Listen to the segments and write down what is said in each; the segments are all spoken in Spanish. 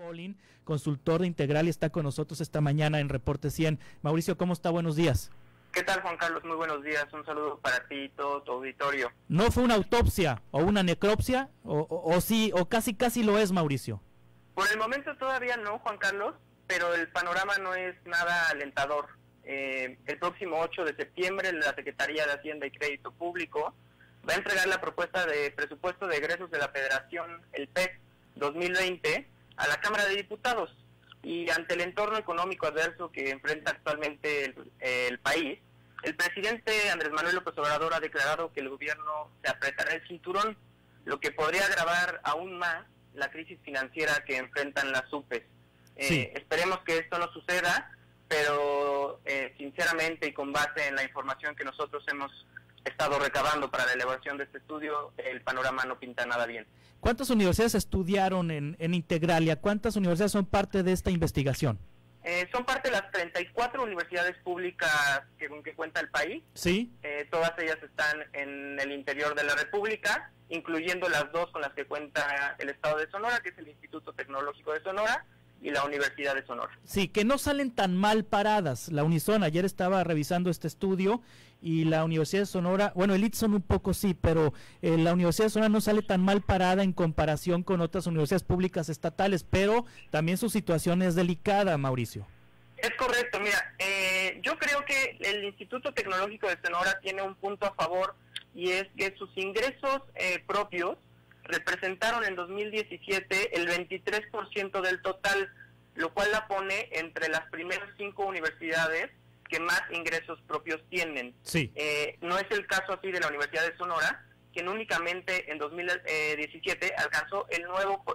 Polin, consultor de Integral, y está con nosotros esta mañana en Reporte 100. Mauricio, ¿cómo está? Buenos días. ¿Qué tal, Juan Carlos? Muy buenos días. Un saludo para ti y todo tu auditorio. ¿No fue una autopsia o una necropsia? ¿O sí, o casi lo es, Mauricio? Por el momento todavía no, Juan Carlos, pero el panorama no es nada alentador. El próximo 8 de septiembre la Secretaría de Hacienda y Crédito Público va a entregar la propuesta de presupuesto de egresos de la Federación, el PES 2020, a la Cámara de Diputados. Y ante el entorno económico adverso que enfrenta actualmente el país, el presidente Andrés Manuel López Obrador ha declarado que el gobierno se apretará el cinturón, lo que podría agravar aún más la crisis financiera que enfrentan las UPEs. Sí. Esperemos que esto no suceda, pero sinceramente y con base en la información que nosotros hemos estado recabando para la elaboración de este estudio, el panorama no pinta nada bien. ¿Cuántas universidades estudiaron en Integralia? ¿Cuántas universidades son parte de esta investigación? Son parte de las 34 universidades públicas con que cuenta el país. Sí. Todas ellas están en el interior de la República, incluyendo las dos con las que cuenta el Estado de Sonora, que es el Instituto Tecnológico de Sonora y la Universidad de Sonora. Sí, que no salen tan mal paradas. La Unison, ayer estaba revisando este estudio, y la Universidad de Sonora, bueno, el ITSON un poco sí, pero la Universidad de Sonora no sale tan mal parada en comparación con otras universidades públicas estatales, pero también su situación es delicada, Mauricio. Es correcto, mira, yo creo que el Instituto Tecnológico de Sonora tiene un punto a favor, y es que sus ingresos propios representaron en 2017 el 23% del total, lo cual la pone entre las primeras 5 universidades que más ingresos propios tienen. Sí. No es el caso así de la Universidad de Sonora, quien únicamente en 2017 alcanzó el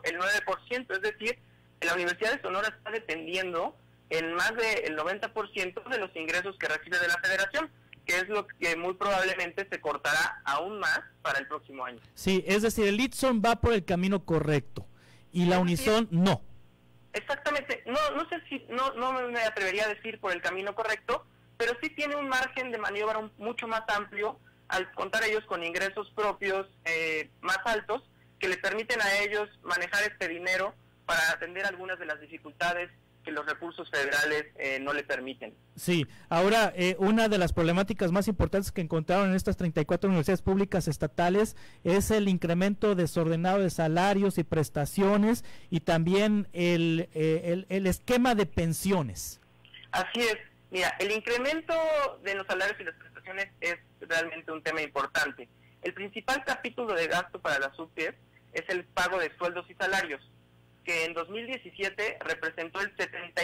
9%, es decir, la Universidad de Sonora está dependiendo en más del 90% de los ingresos que recibe de la Federación, que es lo que muy probablemente se cortará aún más para el próximo año. Sí, es decir, el ITSON va por el camino correcto y la Unison no. Exactamente, no sé si, no me atrevería a decir por el camino correcto, pero sí tiene un margen de maniobra mucho más amplio al contar ellos con ingresos propios más altos, que les permiten a ellos manejar este dinero para atender algunas de las dificultades que los recursos federales no le permiten. Sí, ahora una de las problemáticas más importantes que encontraron en estas 34 universidades públicas estatales es el incremento desordenado de salarios y prestaciones, y también el esquema de pensiones. Así es, mira, el incremento de los salarios y las prestaciones es realmente un tema importante. El principal capítulo de gasto para las UPEs es el pago de sueldos y salarios, que en 2017 representó el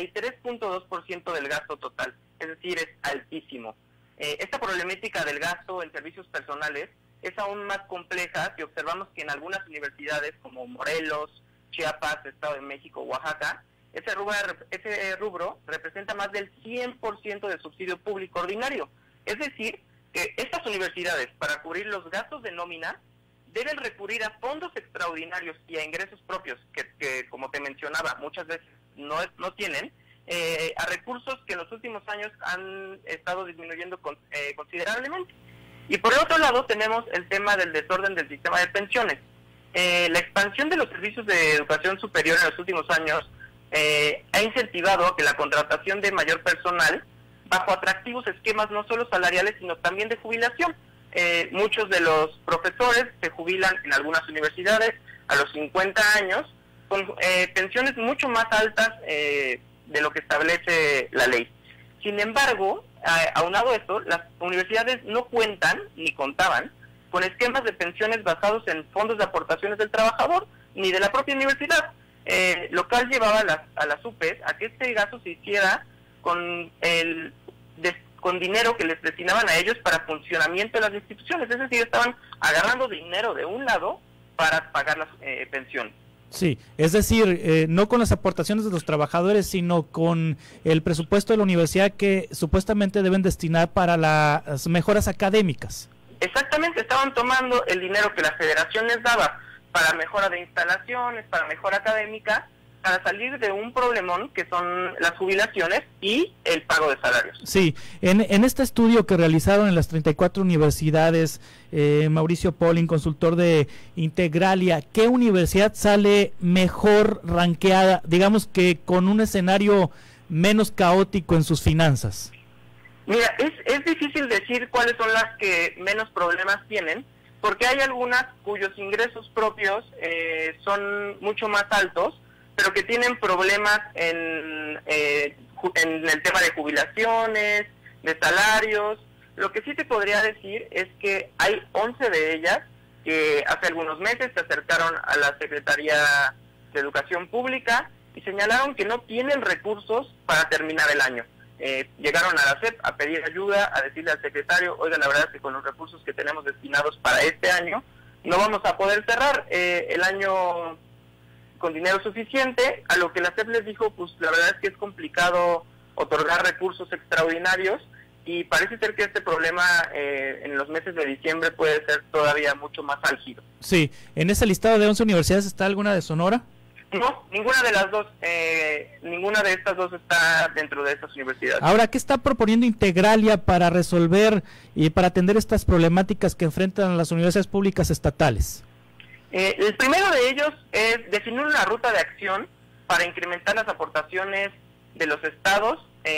73.2% del gasto total, es decir, es altísimo. Esta problemática del gasto en servicios personales es aún más compleja si observamos que en algunas universidades como Morelos, Chiapas, Estado de México, Oaxaca, ese rubro representa más del 100% del subsidio público ordinario. Es decir, que estas universidades, para cubrir los gastos de nómina, deben recurrir a fondos extraordinarios y a ingresos propios, que como te mencionaba, muchas veces no tienen, a recursos que en los últimos años han estado disminuyendo considerablemente. Y por el otro lado tenemos el tema del desorden del sistema de pensiones. La expansión de los servicios de educación superior en los últimos años ha incentivado a que la contratación de mayor personal bajo atractivos esquemas no solo salariales, sino también de jubilación. Muchos de los profesores se jubilan en algunas universidades a los 50 años con pensiones mucho más altas de lo que establece la ley. Sin embargo, aunado a esto, las universidades no cuentan ni contaban con esquemas de pensiones basados en fondos de aportaciones del trabajador ni de la propia universidad, lo cual llevaba a las UPEs a que este gasto se hiciera con dinero que les destinaban a ellos para funcionamiento de las instituciones, es decir, estaban agarrando dinero de un lado para pagar las pensiones. Sí, es decir, no con las aportaciones de los trabajadores, sino con el presupuesto de la universidad que supuestamente deben destinar para las mejoras académicas. Exactamente, estaban tomando el dinero que la federación les daba para mejora de instalaciones, para mejora académica, para salir de un problemón que son las jubilaciones y el pago de salarios. Sí, en este estudio que realizaron en las 34 universidades, Mauricio Pollin, consultor de Integralia, ¿qué universidad sale mejor ranqueada, digamos que con un escenario menos caótico en sus finanzas? Mira, es difícil decir cuáles son las que menos problemas tienen, porque hay algunas cuyos ingresos propios son mucho más altos, pero que tienen problemas en el tema de jubilaciones, de salarios. Lo que sí te podría decir es que hay 11 de ellas que hace algunos meses se acercaron a la Secretaría de Educación Pública y señalaron que no tienen recursos para terminar el año. Llegaron a la SEP a pedir ayuda, a decirle al secretario, oiga, la verdad es que con los recursos que tenemos destinados para este año, no vamos a poder cerrar el año con dinero suficiente, a lo que la SEP les dijo, pues la verdad es que es complicado otorgar recursos extraordinarios y parece ser que este problema en los meses de diciembre puede ser todavía mucho más álgido. Sí, ¿en ese listado de 11 universidades está alguna de Sonora? No, ninguna de las dos, ninguna de estas dos está dentro de estas universidades. Ahora, ¿qué está proponiendo Integralia para resolver y para atender estas problemáticas que enfrentan las universidades públicas estatales? El primero de ellos es definir una ruta de acción para incrementar las aportaciones de los estados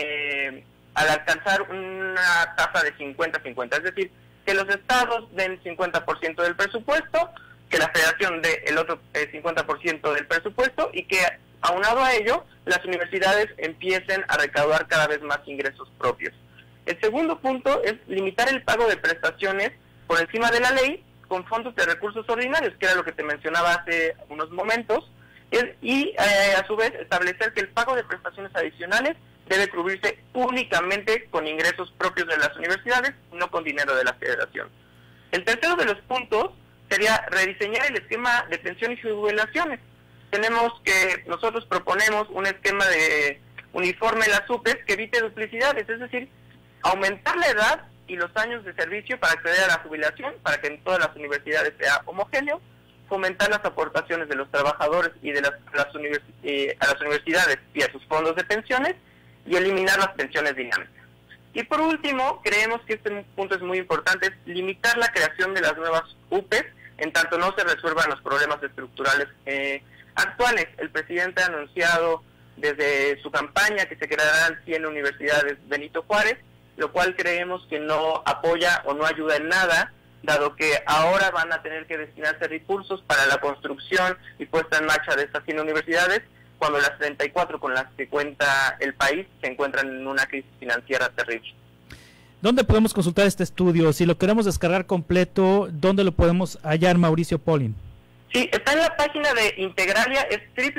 al alcanzar una tasa de 50-50, es decir, que los estados den 50% del presupuesto, que la federación dé el otro 50% del presupuesto y que, aunado a ello, las universidades empiecen a recaudar cada vez más ingresos propios. El segundo punto es limitar el pago de prestaciones por encima de la ley con fondos de recursos ordinarios, que era lo que te mencionaba hace unos momentos, y a su vez establecer que el pago de prestaciones adicionales debe cubrirse únicamente con ingresos propios de las universidades, no con dinero de la federación. El tercero de los puntos sería rediseñar el esquema de pensiones y jubilaciones. Nosotros proponemos un esquema de uniforme en las UPEs que evite duplicidades, es decir, aumentar la edad y los años de servicio para acceder a la jubilación, para que en todas las universidades sea homogéneo, fomentar las aportaciones de los trabajadores y de a las universidades y a sus fondos de pensiones, y eliminar las pensiones dinámicas. Y por último, creemos que este punto es muy importante, es limitar la creación de las nuevas UPEs, en tanto no se resuelvan los problemas estructurales actuales. El presidente ha anunciado desde su campaña que se crearán 100 universidades Benito Juárez, lo cual creemos que no apoya o no ayuda en nada, dado que ahora van a tener que destinarse recursos para la construcción y puesta en marcha de estas 100 universidades, cuando las 34 con las que cuenta el país se encuentran en una crisis financiera terrible. ¿Dónde podemos consultar este estudio? Si lo queremos descargar completo, ¿dónde lo podemos hallar, Mauricio Pollin? Sí, está en la página de Integralia, es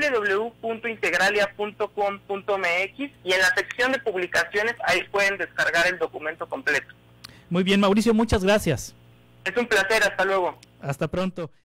www.integralia.com.mx, y en la sección de publicaciones ahí pueden descargar el documento completo. Muy bien, Mauricio, muchas gracias. Es un placer, hasta luego. Hasta pronto.